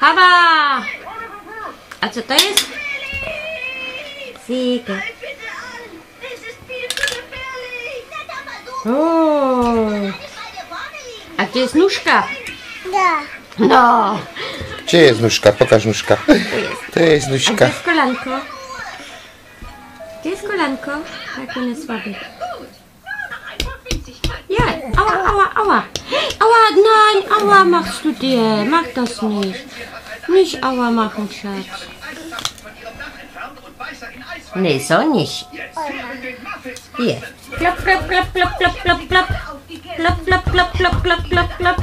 Haba! A co to jest? Ziege. O. A gdzie jest nóżka? No. Gdzie jest nóżka? Pokaż nóżka. To jest A nóżka. gdzie jest kolanko? Gdzie jest kolanko? Jak on jest słaby. Ja, aua. Aua, nein, aua machst du dir. Mach das nicht. Nicht aua machen, Schatz. Nee, so nicht. Hier. Klapp, klapp, klapp, klapp, klapp, klapp, klapp. Klapp, klapp, klapp, klapp, klapp, klapp, klapp.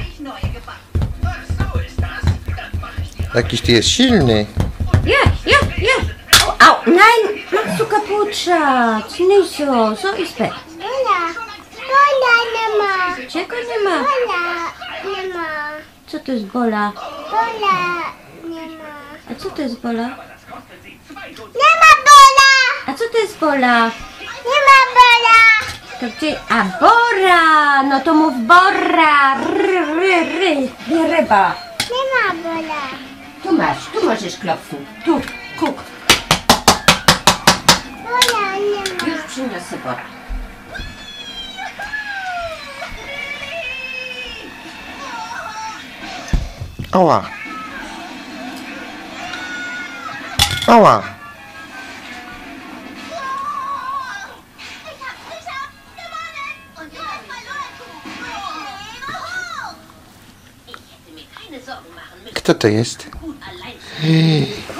Jakiś ty jest silny. Ja. Au, nein, machst du kaputt, Schatz. Nicht so. So ist es. Bola nie ma. Czego nie ma? Bola nie ma. Co to jest bola? Bola nie ma. A co to jest bola? Nie ma bola. A co to jest bola? Nie ma bola. To gdzie? A bora! No to mów bora! Ryba. Nie ma bola. Tu możesz klopnąć. Tu, kuk. Bola nie ma. Już przyniosę bora. Ała. Ała. Kto to jest?